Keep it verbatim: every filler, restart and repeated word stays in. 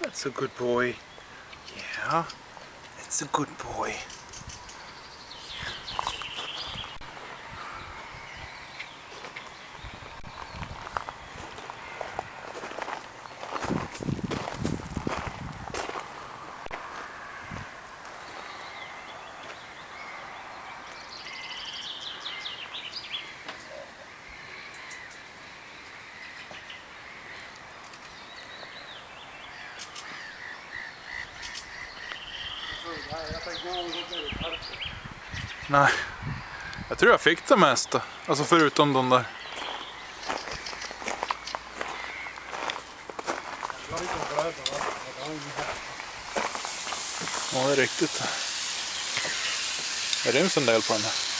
That's a good boy. Yeah, that's a good boy. Nej, jag tror jag fick det mesta. Alltså förutom de där. Ja, det är riktigt. Det ryms en del på den här.